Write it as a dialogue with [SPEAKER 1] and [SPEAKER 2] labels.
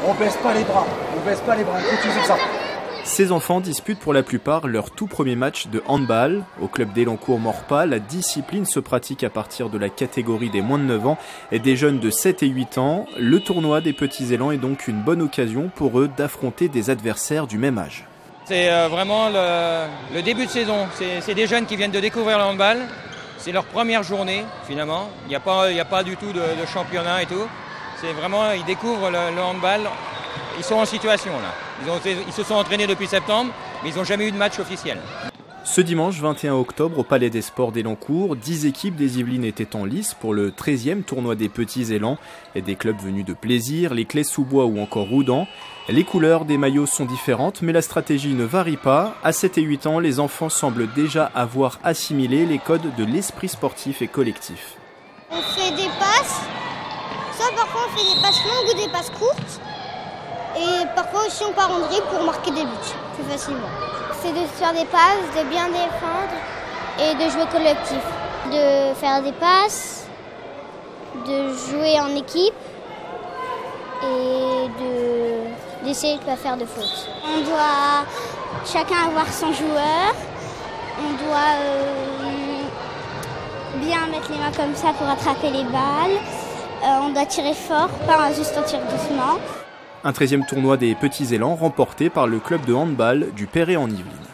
[SPEAKER 1] On baisse pas les bras, on baisse pas les bras, on continue ça.
[SPEAKER 2] Ces enfants disputent pour la plupart leur tout premier match de handball. Au club d'Elancourt-Morpas, la discipline se pratique à partir de la catégorie des moins de 9 ans et des jeunes de 7 et 8 ans. Le tournoi des petits élans est donc une bonne occasion pour eux d'affronter des adversaires du même âge.
[SPEAKER 3] C'est vraiment le début de saison. C'est des jeunes qui viennent de découvrir le handball. C'est leur première journée finalement. Il n'y a pas du tout de championnat et tout. C'est vraiment, ils découvrent le handball. Ils sont en situation là. Ils se sont entraînés depuis septembre, mais ils n'ont jamais eu de match officiel.
[SPEAKER 2] Ce dimanche 21 octobre au Palais des Sports d'Elancourt, 10 équipes des Yvelines étaient en lice pour le 13e tournoi des petits élans et des clubs venus de Plaisir, les Clés-sous-Bois ou encore Roudan. Les couleurs des maillots sont différentes, mais la stratégie ne varie pas. À 7 et 8 ans, les enfants semblent déjà avoir assimilé les codes de l'esprit sportif et collectif.
[SPEAKER 4] On fait des passes, soit parfois on fait des passes longues ou des passes courtes. Et parfois aussi on part en dribble pour marquer des buts, plus facilement. C'est de faire des passes, de bien défendre et de jouer collectif. De faire des passes, de jouer en équipe et d'essayer de ne pas faire de fautes. On doit chacun avoir son joueur, on doit bien mettre les mains comme ça pour attraper les balles, on doit tirer fort, pas juste en tirer doucement.
[SPEAKER 2] Un 13e tournoi des petits élans remporté par le club de handball du Perret en Yvelines.